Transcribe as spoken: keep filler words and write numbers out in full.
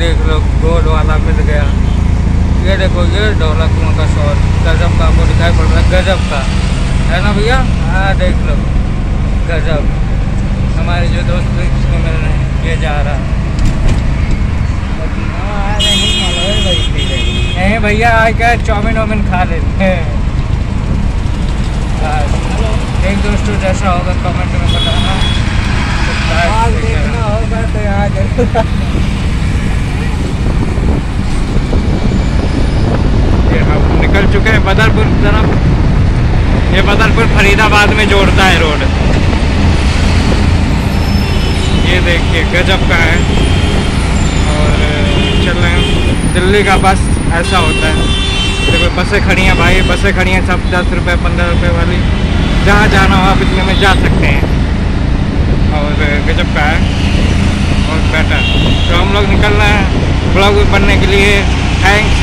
देख लो गोल वाला मिल गया। ये देखो ये ढोलकों का शोर गजब का आपको दिखाई पड़ रहा है, गजब का है ना भैया। हाँ देख लो गजब। हमारे जो दोस्त इसको मिल रहे हैं ये जा रहा नहीं भैया, आज क्या चाउमीन वाउमीन खा लेते हैं। एक दोस्तों जैसा होगा कमेंट में बताना, देखना होगा तो यहाँ जरूर। ये हम निकल चुके हैं बदरपुर तरफ। ये बदरपुर फरीदाबाद में जोड़ता है रोड। ये देखिए गजब का है। और चल रहे हैं, दिल्ली का बस ऐसा होता है। देखो बसें खड़ी हैं भाई, बसें खड़ी हैं सब दस रुपये पंद्रह रुपये वाली। जहाँ जाना हो आप इतने में जा सकते हैं। और गजब का है और बेटर। तो हम लोग निकल रहे हैं ब्लॉग बनने के लिए। थैंक्स।